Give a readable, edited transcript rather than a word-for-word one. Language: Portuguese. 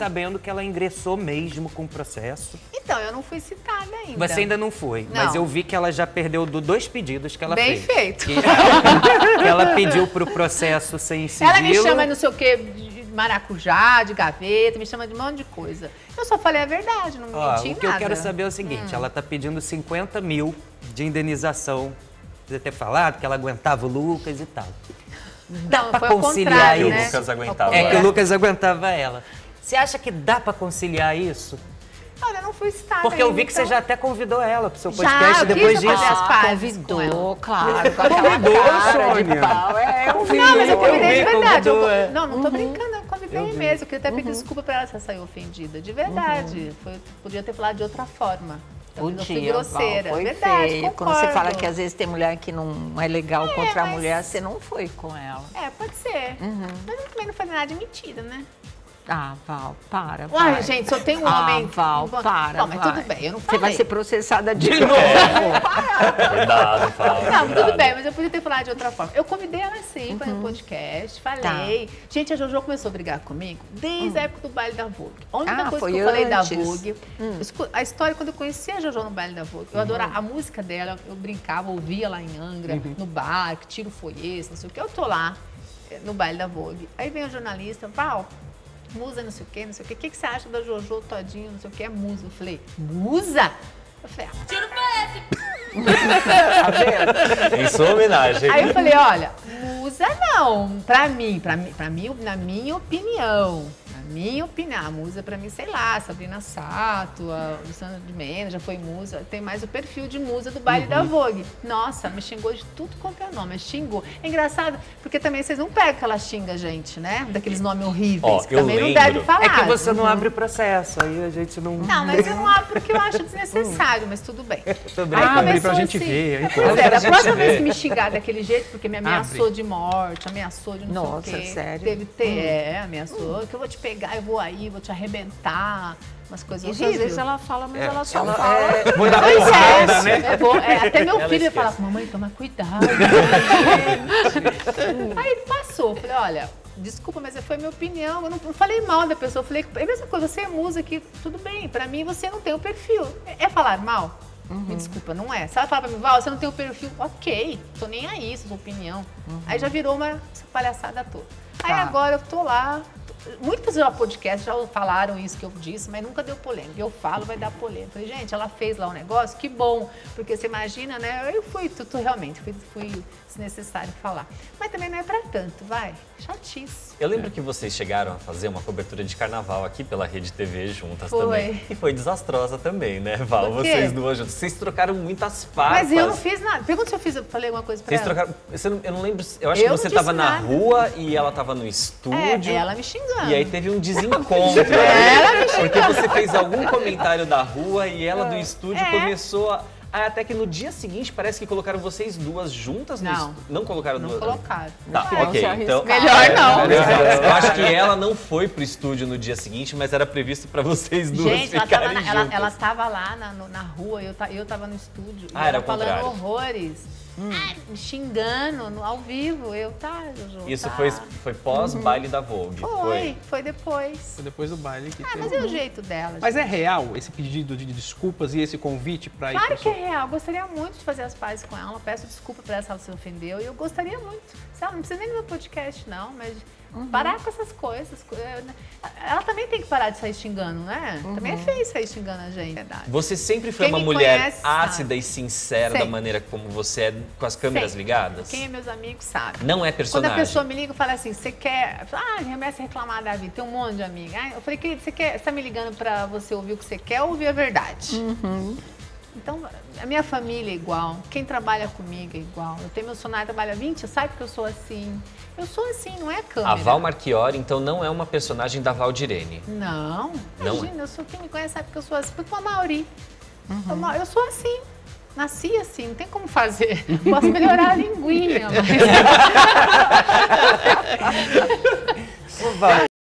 sabendo que ela ingressou mesmo com o processo. Então, eu não fui citada ainda. Você ainda não foi, Não. mas eu vi que ela já perdeu 2 pedidos que ela Bem fez. feito. Que ela pediu pro processo sem sigilo. Ela me chama não sei o quê, de maracujá, de gaveta, me chama de um monte de coisa. Eu só falei a verdade, não menti Ó, em o que nada. eu quero saber é o seguinte, ela tá pedindo 50 mil de indenização. Você ter falado que ela aguentava o Lucas e tal. Dá Não, pra foi ao conciliar contrário, isso? né? O Lucas aguentava É que o ela. Lucas aguentava ela. Você acha que dá pra conciliar isso? Olha, eu não fui citada Porque eu vi ainda, que você então. já até convidou ela pro seu Já, podcast eu depois quis fazer disso. as pazes com ela. Convidou, claro. Com aquela Convidou, cara de Sônia. pau. É, eu vi. Não, mas eu Eu convidei vi, de verdade. convidou, é. Não tô brincando, eu convidei mesmo. Eu queria até pedir desculpa pra ela se ela saiu ofendida. De verdade. Podia ter falado de outra forma. Eu não fui grosseira. Val, foi verdade, feio. concordo. Quando você fala que às vezes tem mulher que não é legal contra a mas- mulher, você não foi com ela. É, pode ser. Mas eu também não falei nada de mentira, né? Ah, Val, para. Uai, vai. gente, só tem um homem... Val, para. Não, mas vai. tudo bem, eu não Você falei. vai ser processada de novo. Cuidado, fala. Não, cuidado. tudo bem, mas eu podia ter falado de outra forma. Eu convidei ela sim para o podcast, falei. Gente, a Jojo começou a brigar comigo desde a época do baile da Vogue. A única coisa foi que eu falei da antes. Vogue, a história quando eu conheci a Jojo no baile da Vogue, eu adorava a música dela, eu brincava, ouvia lá em Angra, no bar, que tiro foi esse, não sei o que. Eu tô lá no baile da Vogue. Aí vem o jornalista, Val, musa não sei o que, não sei o que. O que você acha da Jojo todinho, não sei o que, é musa? Eu falei, musa? Eu falei, tiro Em sua homenagem. Aí eu falei, olha, musa não, na minha opinião, a musa pra mim, sei lá, Sabrina Sato, a Luciana de Mena, já foi musa, tem mais o perfil de musa do baile da Vogue. Nossa, me xingou de tudo quanto é nome, mas xingou. É engraçado, porque também vocês não pegam que ela xinga a gente, né? Daqueles nomes horríveis, Ó, que eu também não lembro. deve falar. É que você não abre o processo, aí a gente não... Não, mas eu não abro porque eu acho desnecessário, mas tudo bem. Tô brincando. Aí Abre começou pra gente assim, ver, aí Pois Abre é, pra da gente próxima ver. vez que me xingar daquele jeito, porque me ameaçou de morte, ameaçou de não Nossa, sei o quê. sério? Ameaçou, que eu vou te pegar, eu vou aí, vou te arrebentar, umas coisas Isso às horríveis. vezes ela fala, mas ela só Ela fala. Vou dar Pois porrada, é, né? até meu Ela filho esquece. fala, mamãe, toma cuidado. Aí passou, falei, olha, desculpa, mas foi a minha opinião, eu não falei mal da pessoa, eu falei, é a mesma coisa, você é musa aqui, tudo bem, pra mim você não tem o perfil. É falar mal? Me desculpa, não é. Se ela falar pra mim, Val, você não tem o perfil, ok, tô nem aí, sua opinião. Aí já virou uma palhaçada toda. Aí agora eu tô lá, muitos já podcast já falaram isso que eu disse, mas nunca deu polêmica. Eu falo, vai dar polêmica. Falei, gente, ela fez lá um negócio, que bom, porque você imagina, né? Eu fui, realmente, fui desnecessário falar. Mas também não é pra tanto, vai, chatice. Eu lembro que vocês chegaram a fazer uma cobertura de carnaval aqui pela Rede TV juntas Foi. também. E foi desastrosa também, né, Val? Por quê? Vocês duas juntas. Vocês trocaram muitas farpas. Mas eu não fiz nada. Pergunta se eu falei alguma coisa pra Vocês ela. trocaram. Eu não lembro. Eu acho Eu que não você disse tava na nada. rua e ela tava no estúdio. É, ela me xingando. E aí teve um desencontro. Ela me Porque você fez algum comentário da rua e ela do estúdio É. começou a. Até que no dia seguinte parece que colocaram vocês duas juntas no Não. estúdio. Não colocaram Não duas. colocaram. Tá, Não, ok. se Então. arriscar. Melhor não. Eu acho que ela não foi pro estúdio no dia seguinte, mas era previsto pra vocês duas Gente, ela ficarem tava, juntas. ela tava lá na rua, eu tava no estúdio. Ah, e era ela o falando contrário. horrores. Me xingando ao vivo. Eu, Jojo, Isso tá. foi pós-baile da Vogue. Foi depois. Foi depois do baile que teve. Mas é o jeito dela. Mas é real esse pedido de desculpas e esse convite pra ir Claro pro que é seu... real. Eu gostaria muito de fazer as pazes com ela. Peço desculpa pra ela se ela se ofendeu. E eu gostaria muito. Sei lá, não precisa nem do meu podcast, não, mas parar com essas coisas. Ela também tem que parar de sair xingando, né? Também é feio sair xingando a gente. Verdade. Você sempre foi Quem uma me mulher conhece sabe. ácida e sincera da Sempre. maneira como você é, com as câmeras Sempre. ligadas? Quem é meus amigos sabe. Não é Quando personagem. a pessoa me liga e fala assim, você quer... começa a reclamar da vida, tem um monte de amiga. Eu falei, querido, você tá me ligando pra você ouvir o que você quer ou ouvir a verdade? Então, a minha família é igual, quem trabalha comigo é igual. Eu tenho meu funcionário que trabalha 20, sabe que eu sou assim. Eu sou assim, não é a câmera. A Val Marchiori, então, não é uma personagem da Valdirene. Não, Não imagina, quem me conhece sabe que eu sou assim. Porque a Mauri, eu sou assim. Nasci assim, não tem como fazer. Posso melhorar a linguinha, mas... Ô, Val,